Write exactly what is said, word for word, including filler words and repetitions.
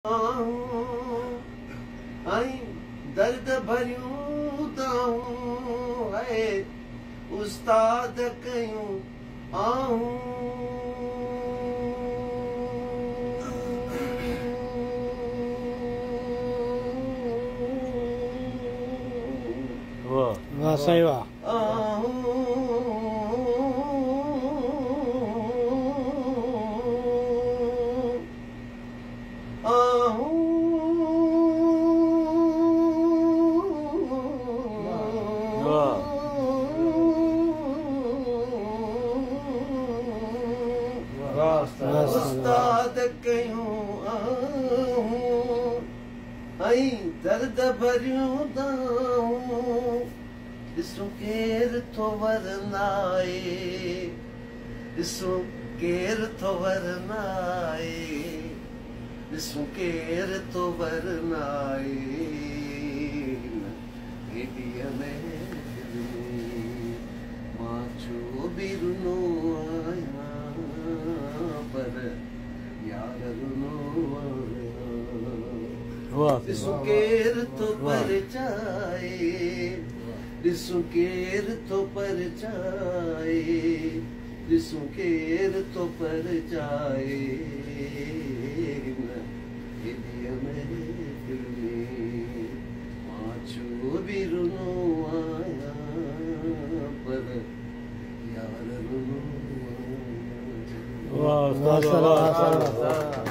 दर्द भरियूं ताऊं है उस्ताद कयूं आऊं वाह वाह सही वाह उस्ताद कयूं आऊं आई दर्द भरियूं ताऊं ॾिसूं केर थो वरनाए ॾिसूं केर थो वरनाए ॾिसूं केर थो वरनाए हेॾीअ में मां छो बि रुनो आहियां पर यार रुनो ॾिसूं केर थो परचाए ॾिसूं केर थो परचाए ॾिसूं केर थो परचाए हेॾीअ महफ़िल में मां छो बि रुनो आहियां पर यार रुनो वाह वाह